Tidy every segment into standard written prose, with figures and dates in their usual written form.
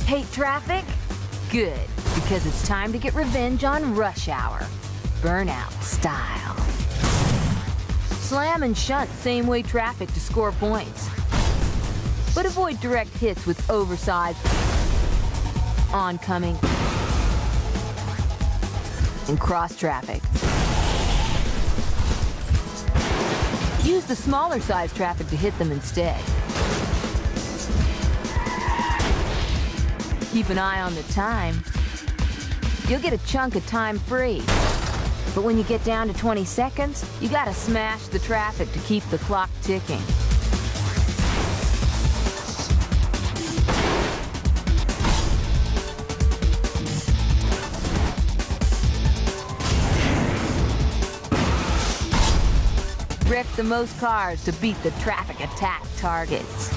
Hate traffic? Good, because it's time to get revenge on rush hour. Burnout style. Slam and shunt same-way traffic to score points. But avoid direct hits with oversized, oncoming, and cross traffic. Use the smaller size traffic to hit them instead. Keep an eye on the time. You'll get a chunk of time free. But when you get down to 20 seconds, you gotta smash the traffic to keep the clock ticking. Wreck the most cars to beat the traffic attack targets.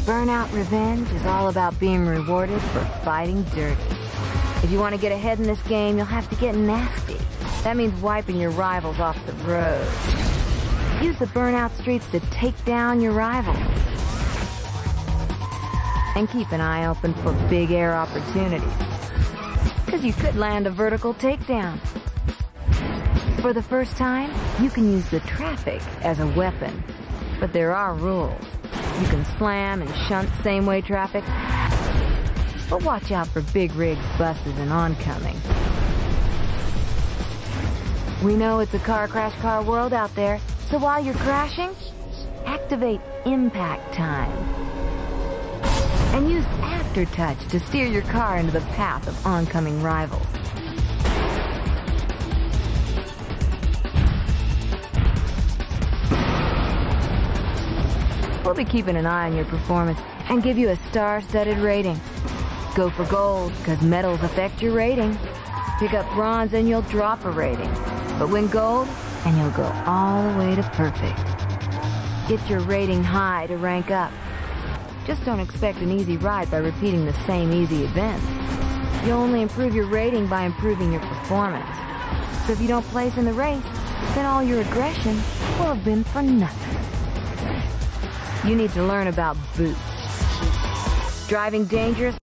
Burnout Revenge is all about being rewarded for fighting dirty. If you want to get ahead in this game, you'll have to get nasty. That means wiping your rivals off the road. Use the Burnout streets to take down your rivals. And keep an eye open for big air opportunities, because you could land a vertical takedown. For the first time, you can use the traffic as a weapon, but there are rules. You can slam and shunt same-way traffic, but watch out for big rigs, buses, and oncoming. We know it's a car crash car world out there, so while you're crashing, activate impact time. And use aftertouch to steer your car into the path of oncoming rivals. We'll be keeping an eye on your performance and give you a star-studded rating. Go for gold, because medals affect your rating. Pick up bronze and you'll drop a rating. But win gold, and you'll go all the way to perfect. Get your rating high to rank up. Just don't expect an easy ride by repeating the same easy events. You'll only improve your rating by improving your performance. So if you don't place in the race, then all your aggression will have been for nothing. You need to learn about boots. Driving dangerous.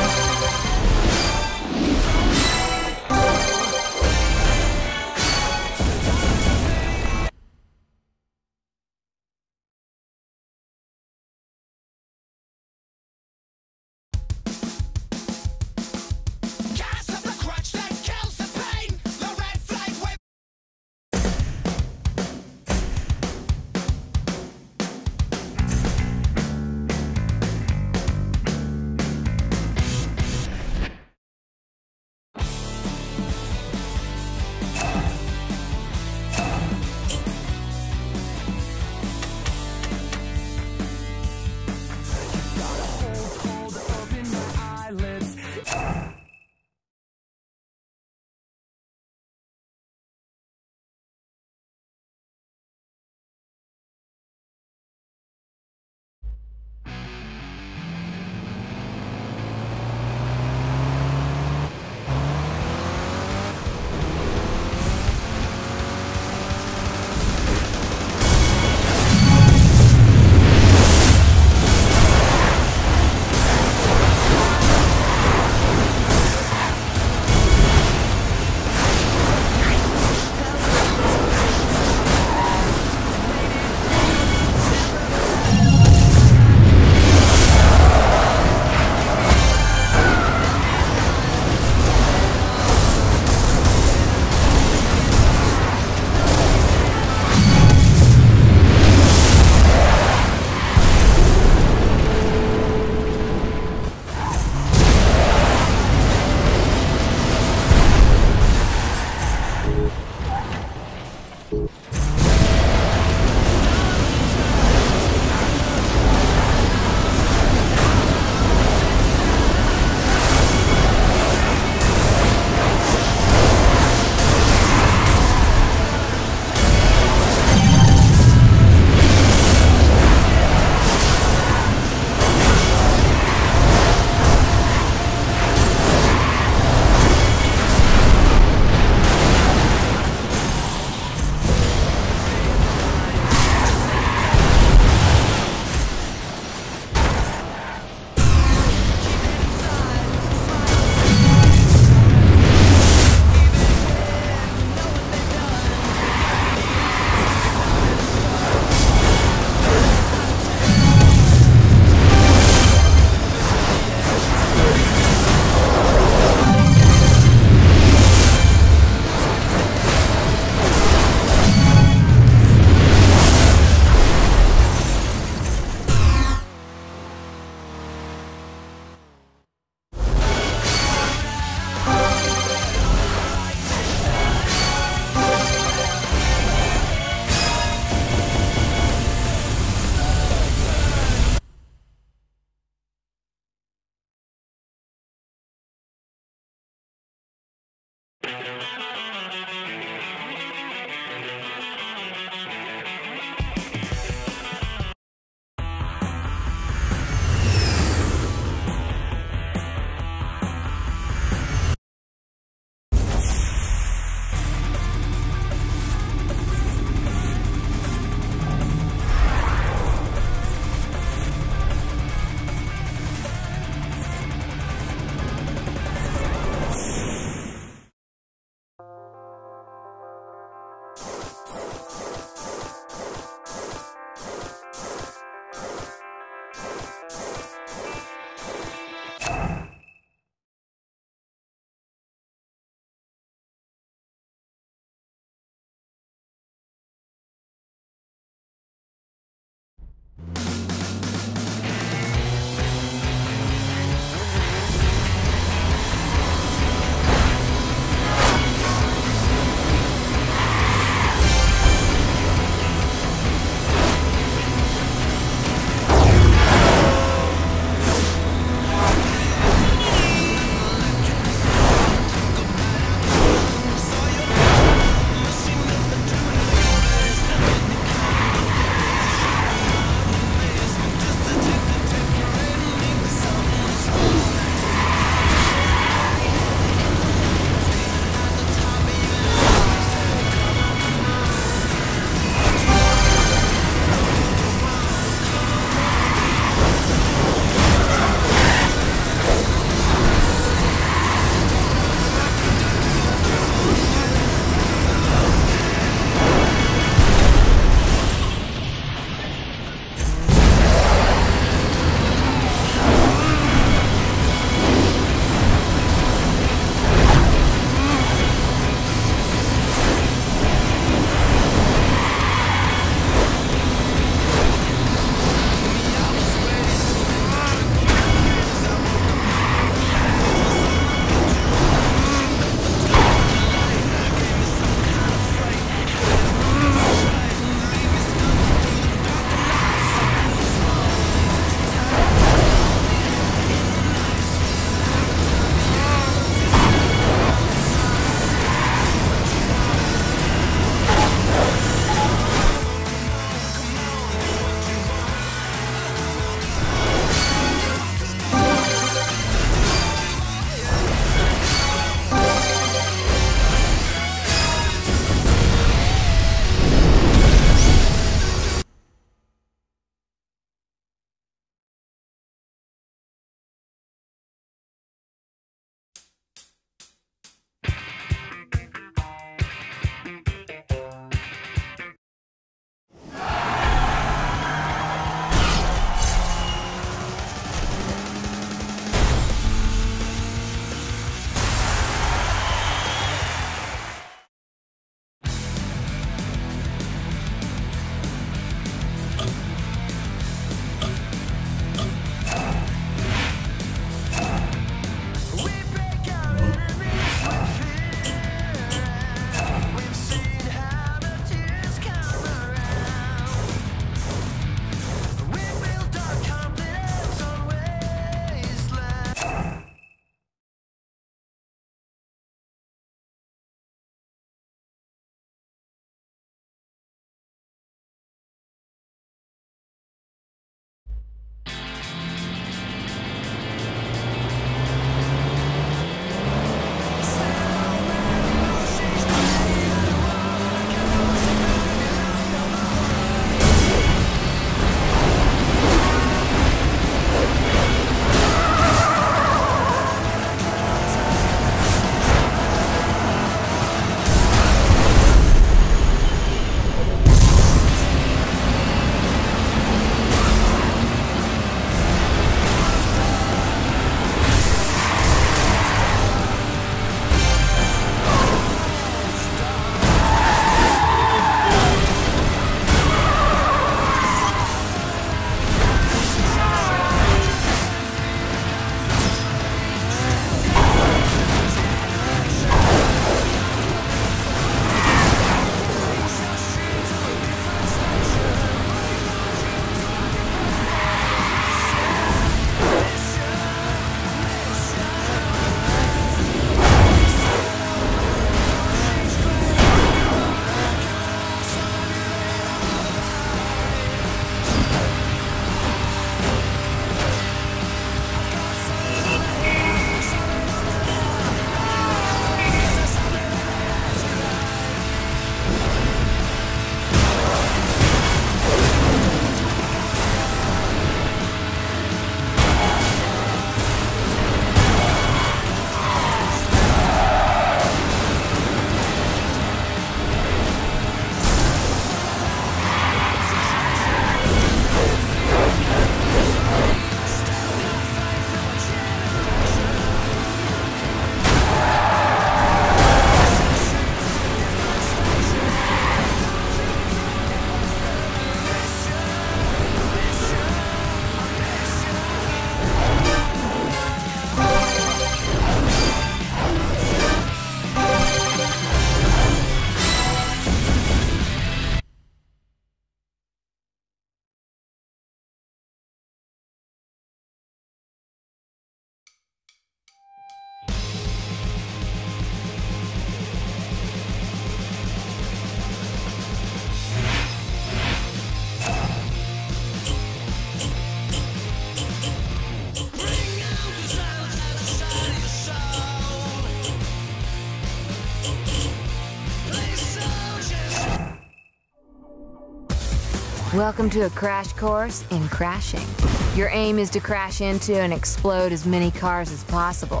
Welcome to a crash course in crashing. Your aim is to crash into and explode as many cars as possible.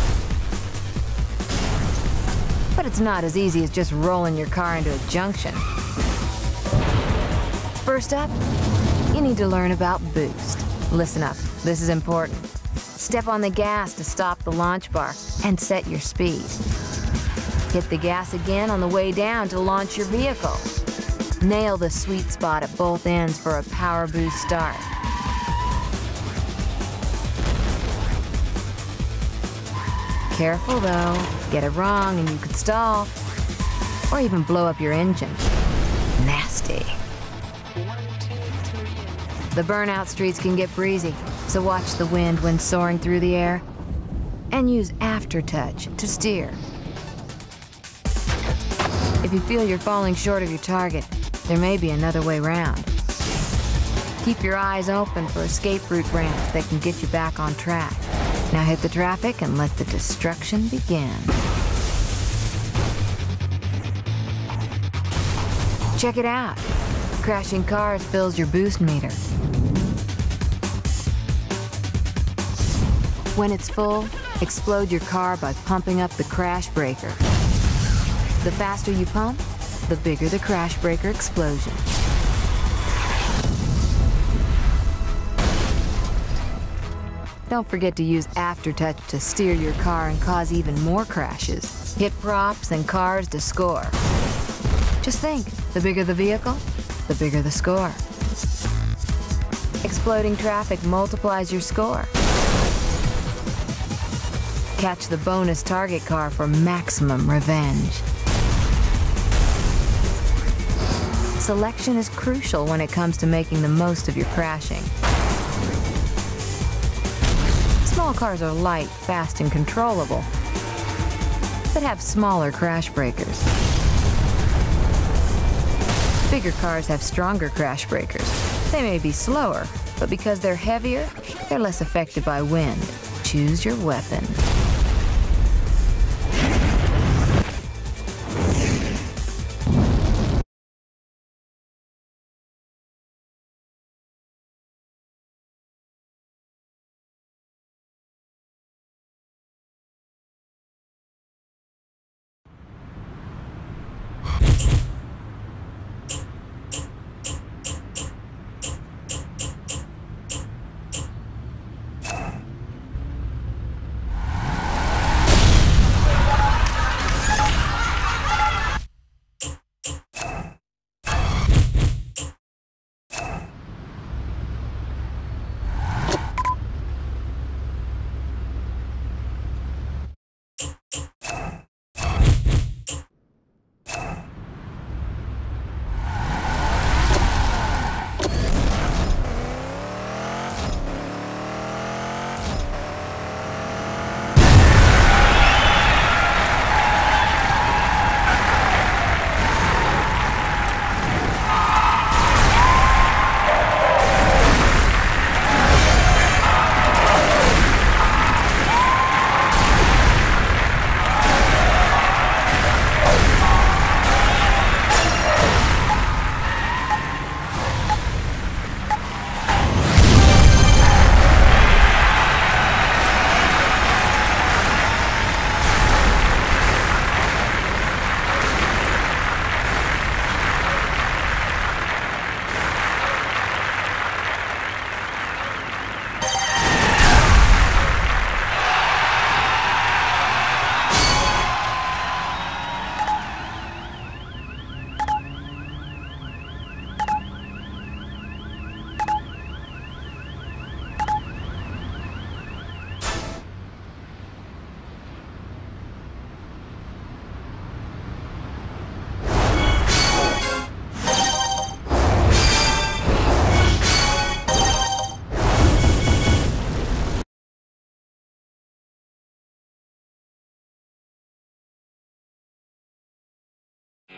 But it's not as easy as just rolling your car into a junction. First up, you need to learn about boost. Listen up, this is important. Step on the gas to stop the launch bar and set your speed. Hit the gas again on the way down to launch your vehicle. Nail the sweet spot at both ends for a power boost start. Careful though, get it wrong and you could stall, or even blow up your engine. Nasty. The burnout streets can get breezy, so watch the wind when soaring through the air, and use aftertouch to steer. If you feel you're falling short of your target, there may be another way round. Keep your eyes open for escape route ramps that can get you back on track. Now hit the traffic and let the destruction begin. Check it out. Crashing cars fills your boost meter. When it's full, explode your car by pumping up the crash breaker. The faster you pump, the bigger the crash breaker explosion. Don't forget to use aftertouch to steer your car and cause even more crashes. Hit props and cars to score. Just think, the bigger the vehicle, the bigger the score. Exploding traffic multiplies your score. Catch the bonus target car for maximum revenge. Selection is crucial when it comes to making the most of your crashing. Small cars are light, fast, and controllable, but have smaller crash breakers. Bigger cars have stronger crash breakers. They may be slower, but because they're heavier, they're less affected by wind. Choose your weapon.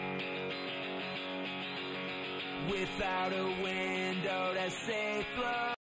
Without a window to say flow.